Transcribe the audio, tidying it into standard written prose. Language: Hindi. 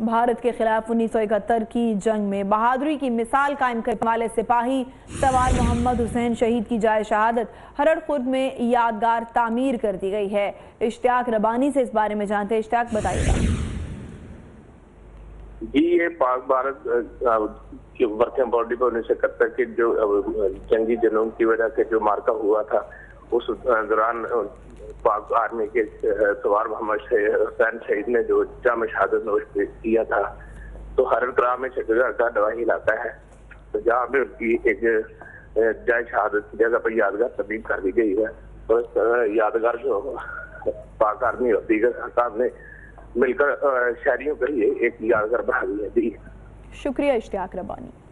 भारत के खिलाफ 1971 की जंग में बहादुरी की मिसाल कायम करने वाले सिपाही सवार मोहम्मद हुसैन शहीद की जाए शहादत हरड़ खुर्द में यादगार तामीर कर दी गई है। इश्तियाक रबानी से इस बारे में जानते हैं। इश्तियाक, बताइएगा। जी, ये पाक भारत की वर्किंग बॉडी पर 1971 के जो जंगी जनों की वजह से जो मार्का हुआ था, उस दौरान पाक आर्मी के सवार मोहम्मद हुसैन शहीद ने जो जाम शहादत नोश किया था, तो हरड़ क्राम में जगह का दवाही इलाका है, तो जहाँ पे उनकी एक जाय शहादत की जगह पर यादगार तब्दील कर दी गई है। तो यादगार जो पाक आर्मी और दीगर हकाम ने मिलकर शहरियों के लिए एक यादगार बना दी है। जी शुक्रिया इश्तियाक रबानी।